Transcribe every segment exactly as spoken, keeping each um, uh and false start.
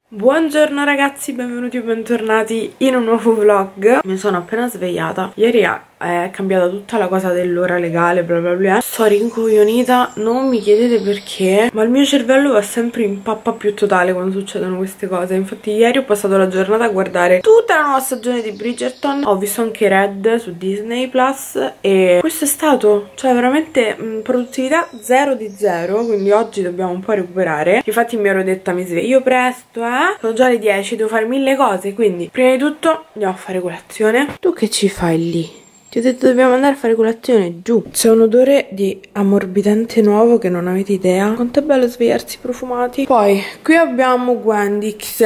Buongiorno ragazzi, benvenuti o bentornati in un nuovo vlog. Mi sono appena svegliata. Ieri è cambiata tutta la cosa dell'ora legale, bla bla bla. Sto rincoglionita, non mi chiedete perché, ma il mio cervello va sempre in pappa più totale quando succedono queste cose. Infatti ieri ho passato la giornata a guardare tutta la nuova stagione di Bridgerton. Ho visto anche Red su Disney Plus e questo è stato, cioè veramente mh, produttività zero di zero. Quindi oggi dobbiamo un po' recuperare. Infatti mi ero detta mi sveglio presto, eh sono già le dieci, devo fare mille cose. Quindi prima di tutto andiamo a fare colazione. Tu che ci fai lì? Ti ho detto dobbiamo andare a fare colazione, giù. C'è un odore di ammorbidente nuovo che non avete idea. Quanto è bello svegliarsi profumati. Poi qui abbiamo Gwendix.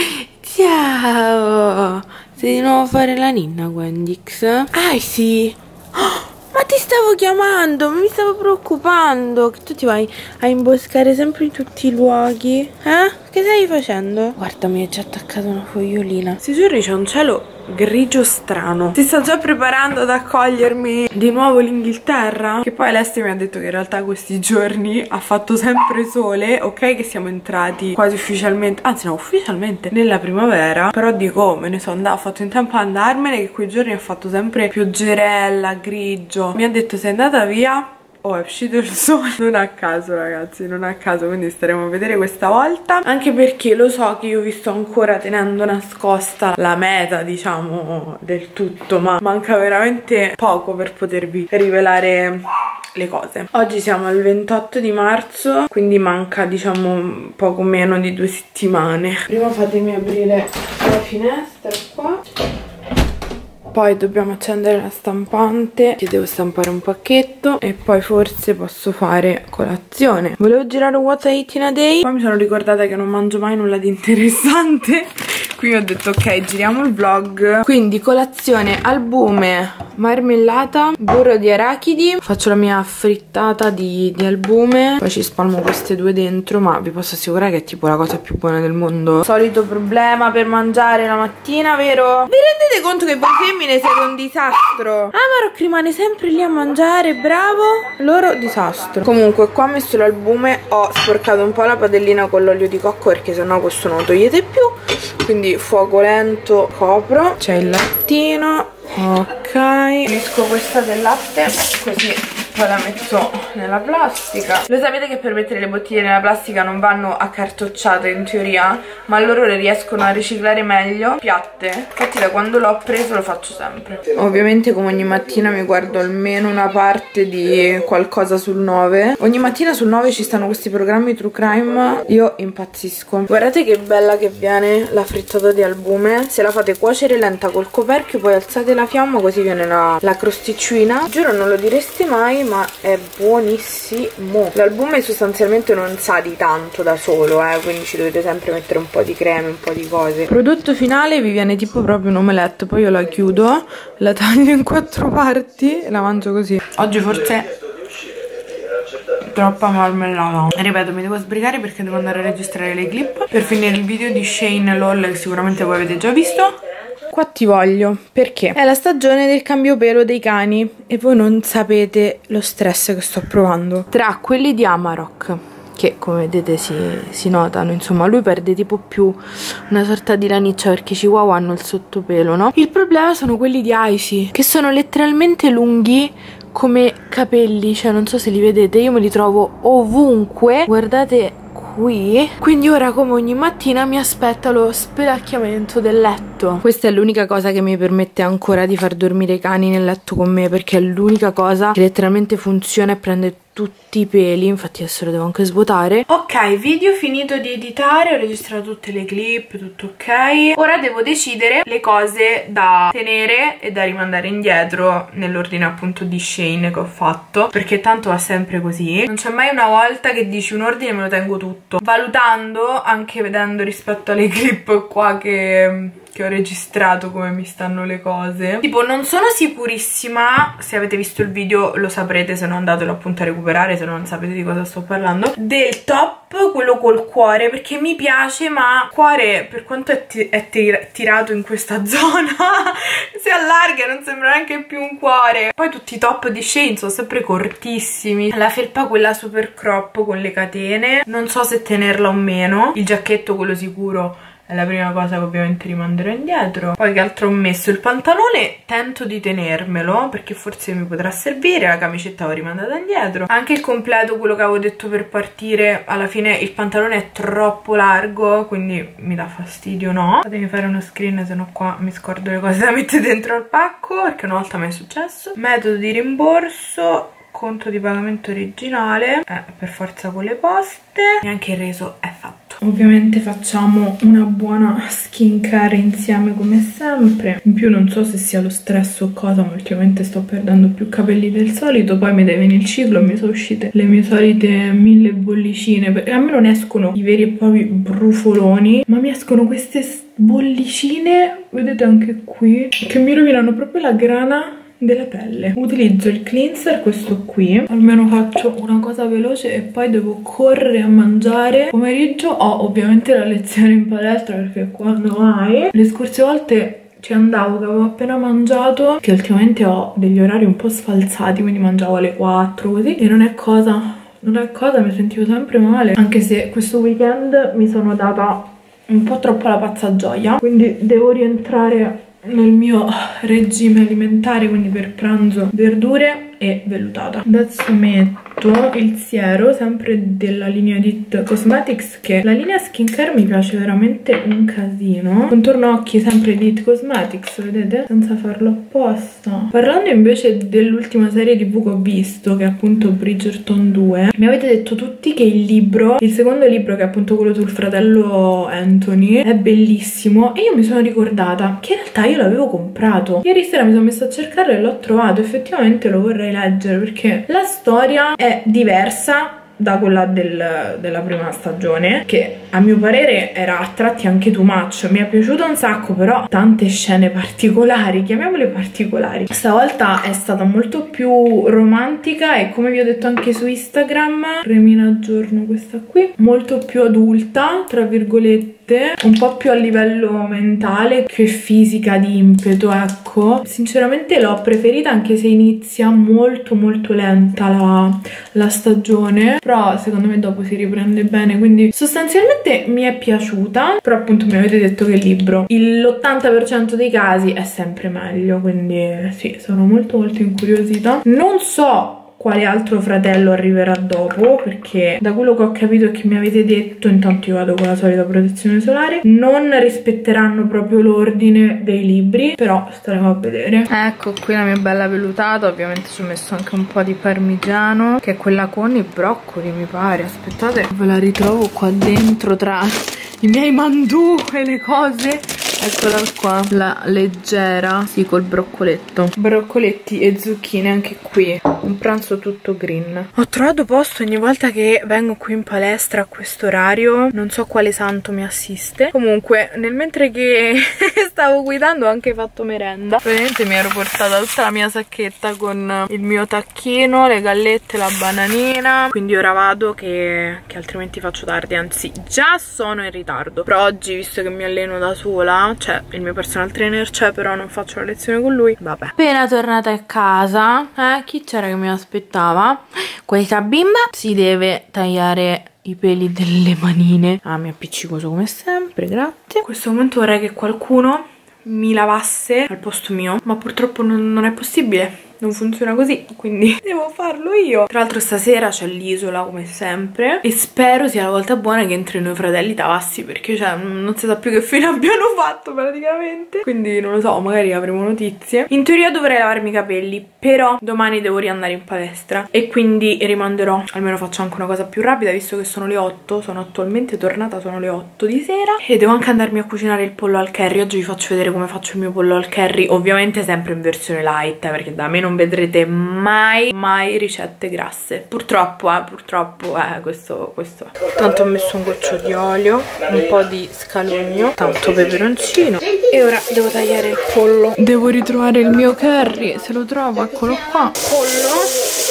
Ciao. Sei di nuovo a fare la ninna, Gwendix? Ah sì. Oh, ma ti stavo chiamando, mi stavo preoccupando che tu ti vai a imboscare sempre in tutti i luoghi. Eh? Che stai facendo? Guarda, mi è già attaccata una fogliolina. Questi giorni c'è un cielo grigio strano. Si sta già preparando ad accogliermi di nuovo l'Inghilterra. Che poi Alessia mi ha detto che in realtà questi giorni ha fatto sempre sole. Ok che siamo entrati quasi ufficialmente, anzi no, ufficialmente nella primavera. Però dico, me ne sono andata, ho fatto in tempo ad andarmene, che quei giorni ha fatto sempre pioggerella, grigio. Mi ha detto sei andata via. Oh, è uscito il sole. Non a caso ragazzi, non a caso. Quindi staremo a vedere questa volta. Anche perché lo so che io vi sto ancora tenendo nascosta la meta, diciamo, del tutto, ma manca veramente poco per potervi rivelare le cose. Oggi siamo al ventotto di marzo, quindi manca diciamo poco meno di due settimane. Prima fatemi aprire la finestra qua. Poi dobbiamo accendere la stampante, che devo stampare un pacchetto, e poi forse posso fare colazione. Volevo girare un What I Eat in a Day, poi mi sono ricordata che non mangio mai nulla di interessante. Quindi ho detto ok, giriamo il vlog. Quindi colazione, albume, marmellata, burro di arachidi. Faccio la mia frittata di, di albume. Poi ci spalmo queste due dentro, ma vi posso assicurare che è tipo la cosa più buona del mondo. Solito problema per mangiare la mattina, vero? Vi rendete conto che voi femmine siete un disastro? Amarok rimane sempre lì a mangiare, bravo. Loro disastro. Comunque qua ho messo l'albume, ho sporcato un po' la padellina con l'olio di cocco perché sennò questo non lo togliete più. Quindi fuoco lento, copro. C'è il lattino. Ok, unisco questa del latte così poi la metto nella plastica. Lo sapete che per mettere le bottiglie nella plastica non vanno accartocciate in teoria, ma loro le riescono a riciclare meglio piatte. Infatti da quando l'ho preso lo faccio sempre. Ovviamente come ogni mattina mi guardo almeno una parte di qualcosa sul nove. Ogni mattina sul nove ci stanno questi programmi true crime. Io impazzisco. Guardate che bella che viene la frittata di albume. Se la fate cuocere lenta col coperchio, poi alzate la fiamma così viene la, la crosticina. Giuro non lo direste mai, ma è buonissimo. L'albume sostanzialmente non sa di tanto da solo, eh, quindi ci dovete sempre mettere un po' di creme, un po' di cose. Prodotto finale vi viene tipo proprio un omelette. Poi io la chiudo, la taglio in quattro parti e la mangio così. Oggi forse troppa marmellata. Ripeto, mi devo sbrigare perché devo andare a registrare le clip per finire il video di Shane LOL che sicuramente voi avete già visto. Qua ti voglio perché è la stagione del cambio pelo dei cani e voi non sapete lo stress che sto provando. Tra quelli di Amarok, che come vedete si, si notano, insomma lui perde tipo più una sorta di laniccia perché i chihuahua hanno il sottopelo, no? Il problema sono quelli di Icy, che sono letteralmente lunghi come capelli, cioè non so se li vedete, io me li trovo ovunque, guardate qui. Quindi ora come ogni mattina mi aspetta lo spelacchiamento del letto. Questa è l'unica cosa che mi permette ancora di far dormire i cani nel letto con me, perché è l'unica cosa che letteralmente funziona e prende tutti i peli. Infatti adesso lo devo anche svuotare. Ok, video finito di editare, ho registrato tutte le clip, tutto ok. Ora devo decidere le cose da tenere e da rimandare indietro nell'ordine appunto di Shane che ho fatto, perché tanto va sempre così. Non c'è mai una volta che dici un ordine e me lo tengo tutto, valutando, anche vedendo rispetto alle clip qua che che ho registrato come mi stanno le cose. Tipo non sono sicurissima, se avete visto il video lo saprete, se no andatelo appunto a recuperare se non sapete di cosa sto parlando, del top, quello col cuore, perché mi piace, ma il cuore per quanto è, è tirato in questa zona si allarga e non sembra neanche più un cuore. Poi tutti i top di Shein sono sempre cortissimi, la felpa quella super crop con le catene, non so se tenerla o meno, il giacchetto quello sicuro è la prima cosa che ovviamente rimanderò indietro. Poi che altro ho messo? Il pantalone tento di tenermelo perché forse mi potrà servire, la camicetta l'ho rimandata indietro. Anche il completo, quello che avevo detto per partire, alla fine il pantalone è troppo largo, quindi mi dà fastidio, no? Fatemi fare uno screen, se no qua mi scordo le cose da mettere dentro al pacco, perché una volta mi è successo. Metodo di rimborso, conto di pagamento originale, eh, per forza con le poste, e anche il reso è fatto. Ovviamente facciamo una buona skincare insieme come sempre. In più non so se sia lo stress o cosa, ma ultimamente sto perdendo più capelli del solito. Poi mi deve venire il ciclo e mi sono uscite le mie solite mille bollicine, perché a me non escono i veri e propri brufoloni, ma mi escono queste bollicine, vedete anche qui, che mi rovinano proprio la grana della pelle. Utilizzo il cleanser, questo qui, almeno faccio una cosa veloce e poi devo correre a mangiare. Pomeriggio ho ovviamente la lezione in palestra, perché quando mai le scorse volte ci andavo che avevo appena mangiato, che ultimamente ho degli orari un po' sfalsati, quindi mangiavo alle quattro così, e non è cosa non è cosa mi sentivo sempre male, anche se questo weekend mi sono data un po' troppo la pazza gioia, quindi devo rientrare nel mio regime alimentare, quindi per pranzo verdure e vellutata. Adesso metto il siero, sempre della linea di It Cosmetics, che la linea skincare mi piace veramente un casino. Contorno occhi sempre di It Cosmetics, vedete? Senza farlo apposta. Parlando invece dell'ultima serie tv che ho visto, che è appunto Bridgerton due, mi avete detto tutti che il libro, il secondo libro, che è appunto quello sul fratello Anthony, è bellissimo, e io mi sono ricordata che in realtà io l'avevo comprato. Ieri sera mi sono messa a cercarlo e l'ho trovato, effettivamente lo vorrei leggere, perché la storia è diversa da quella del, della prima stagione, che a mio parere era a tratti anche too much. Mi è piaciuto un sacco, però tante scene particolari, chiamiamole particolari. Stavolta è stata molto più romantica e, come vi ho detto anche su Instagram, remina aggiorno questa qui, molto più adulta, tra virgolette, un po' più a livello mentale che fisica, di impeto, ecco. Sinceramente l'ho preferita, anche se inizia molto molto lenta la, la stagione, però secondo me dopo si riprende bene, quindi sostanzialmente mi è piaciuta. Però appunto mi avete detto che il libro l'ottanta per cento dei casi è sempre meglio, quindi sì, sono molto molto incuriosita. Non so quale altro fratello arriverà dopo, perché da quello che ho capito e che mi avete detto, intanto io vado con la solita protezione solare, non rispetteranno proprio l'ordine dei libri, però staremo a vedere. Ecco qui la mia bella vellutata, ovviamente ci ho messo anche un po' di parmigiano, che è quella con i broccoli mi pare. Aspettate, ve la ritrovo qua dentro tra i miei mandù e le cose. Eccola qua, la leggera, sì, col broccoletto, broccoletti e zucchine anche qui, un pranzo tutto green. Ho trovato posto ogni volta che vengo qui in palestra a questo orario, non so quale santo mi assiste. Comunque, nel mentre che stavo guidando ho anche fatto merenda. Ovviamente mi ero portata tutta la mia sacchetta con il mio tacchino, le gallette, la bananina, quindi ora vado che, che altrimenti faccio tardi, anzi già sono in ritardo. Però oggi, visto che mi alleno da sola, cioè il mio personal trainer c'è, però non faccio la lezione con lui, vabbè. Appena tornata a casa, eh, chi c'era che mi aspettava? Questa bimba si deve tagliare i peli delle manine. Ah, mi appiccicoso come sempre, grazie. In questo momento vorrei che qualcuno mi lavasse al posto mio, ma purtroppo non, non è possibile. Non funziona così, quindi devo farlo io. Tra l'altro stasera c'è l'isola come sempre, e spero sia la volta buona che entrino i fratelli Tavassi, perché cioè non si sa più che fine abbiano fatto praticamente. Quindi non lo so, magari avremo notizie. In teoria dovrei lavarmi i capelli, però domani devo riandare in palestra e quindi rimanderò. Almeno faccio anche una cosa più rapida, visto che sono le otto. Sono attualmente tornata, sono le otto di sera, e devo anche andarmi a cucinare il pollo al curry. Oggi vi faccio vedere come faccio il mio pollo al curry, ovviamente sempre in versione light, eh, perché da me non non vedrete mai mai ricette grasse, purtroppo eh purtroppo eh questo questo tanto ho messo un goccio di olio, un po' di scalogno, tanto peperoncino, E ora devo tagliare il pollo. Devo ritrovare il mio curry. Se lo trovo, eccolo qua. Pollo.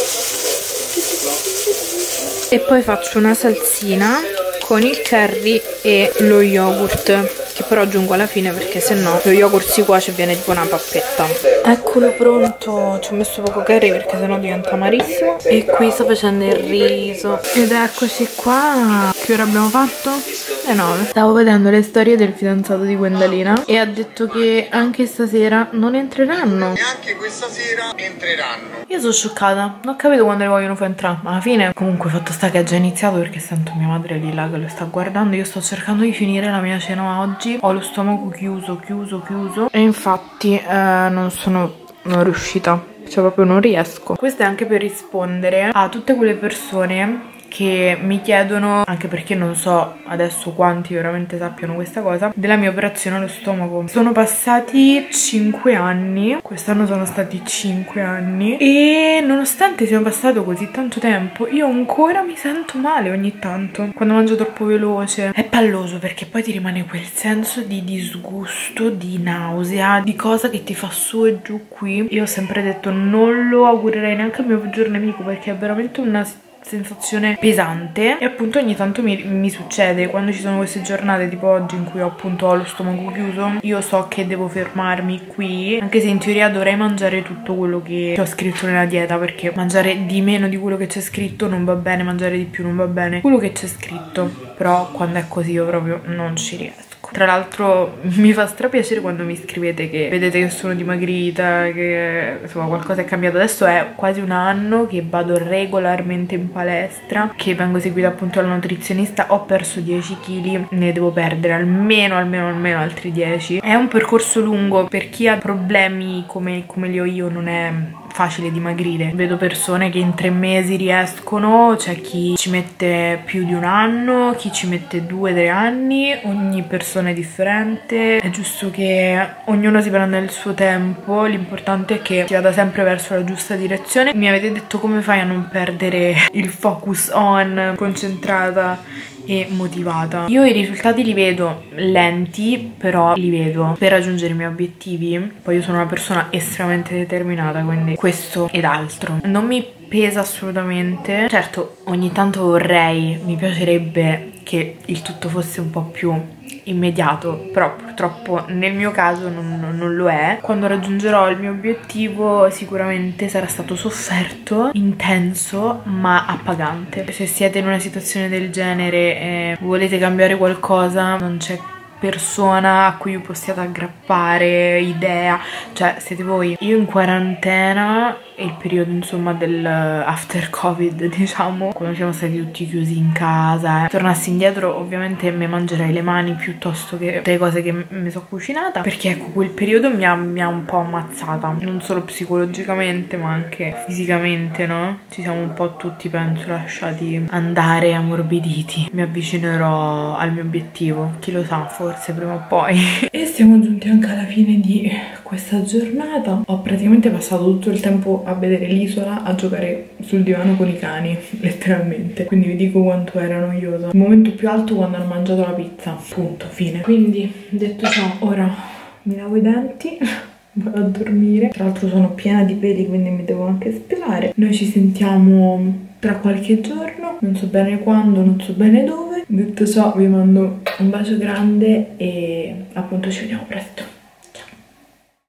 E poi faccio una salsina con il curry e lo yogurt, che però aggiungo alla fine perché sennò lo yogurt si cuoce e viene tipo una pappetta. Eccolo pronto. Ci ho messo poco curry perché sennò diventa amarissimo. E qui sto facendo il riso. Ed eccoci qua. Che ora abbiamo fatto? Le nove. Stavo vedendo le storie del fidanzato di Gwendalina e ha detto che anche stasera non entreranno. E anche questa sera entreranno. Io sono scioccata, non ho capito quando le vogliono far entrare. Ma alla fine comunque fatto sta che è già iniziato, perché sento mia madre lì là che lo sta guardando. Io sto cercando di finire la mia cena oggi. Ho lo stomaco chiuso, chiuso, chiuso. E infatti eh, non sono non riuscita. Cioè proprio non riesco. Questo è anche per rispondere a tutte quelle persone che mi chiedono, anche perché non so adesso quanti veramente sappiano questa cosa, della mia operazione allo stomaco. Sono passati cinque anni, quest'anno sono stati cinque anni, e nonostante sia passato così tanto tempo io ancora mi sento male ogni tanto quando mangio troppo veloce. È palloso perché poi ti rimane quel senso di disgusto, di nausea, di cosa che ti fa su e giù qui. Io ho sempre detto non lo augurerei neanche al mio peggior nemico, perché è veramente una sensazione pesante. E appunto ogni tanto mi, mi succede quando ci sono queste giornate tipo oggi in cui ho appunto ho lo stomaco chiuso. Io so che devo fermarmi qui, anche se in teoria dovrei mangiare tutto quello che ho scritto nella dieta, perché mangiare di meno di quello che c'è scritto non va bene, mangiare di più non va bene, quello che c'è scritto. Però quando è così io proprio non ci riesco. Tra l'altro mi fa strapiacere quando mi scrivete che vedete che sono dimagrita, che insomma qualcosa è cambiato. Adesso è quasi un anno che vado regolarmente in palestra, che vengo seguita appunto dalla nutrizionista. Ho perso dieci chili, ne devo perdere almeno, almeno, almeno altri dieci. È un percorso lungo, per chi ha problemi come, come li ho io non è facile dimagrire. Vedo persone che in tre mesi riescono, c'è chi ci mette più di un anno, chi ci mette due, tre anni, ogni persona è differente. È giusto che ognuno si prenda il suo tempo, l'importante è che si vada sempre verso la giusta direzione. Mi avete detto come fai a non perdere il focus on, concentrata e motivata. Io i risultati li vedo lenti, però li vedo. Per raggiungere i miei obiettivi, poi io sono una persona estremamente determinata, quindi questo ed altro non mi pesa assolutamente. Certo, ogni tanto vorrei, mi piacerebbe che il tutto fosse un po' più immediato, però purtroppo nel mio caso non, non lo è. Quando raggiungerò il mio obiettivo sicuramente sarà stato sofferto, intenso, ma appagante. Se siete in una situazione del genere e volete cambiare qualcosa, non c'è persona a cui possiate aggrappare, idea, cioè siete voi. Io in quarantena, il periodo insomma del after covid, diciamo, quando siamo stati tutti chiusi in casa, eh. tornassi indietro ovviamente mi mangerei le mani piuttosto che tutte le cose che mi sono cucinata, perché ecco quel periodo mi ha, mi ha un po' ammazzata, non solo psicologicamente ma anche fisicamente, no? Ci siamo un po' tutti, penso, lasciati andare ammorbiditi. Mi avvicinerò al mio obiettivo, chi lo sa, forse prima o poi. E siamo giunti anche alla fine di questa giornata. Ho praticamente passato tutto il tempo a vedere l'isola, a giocare sul divano con i cani, letteralmente. Quindi vi dico quanto era noioso. Il momento più alto quando hanno mangiato la pizza, punto, fine. Quindi detto ciò, ora mi lavo i denti, vado a dormire. Tra l'altro sono piena di peli, quindi mi devo anche spelare. Noi ci sentiamo tra qualche giorno, non so bene quando, non so bene dove. Detto ciò vi mando un bacio grande e appunto ci vediamo presto.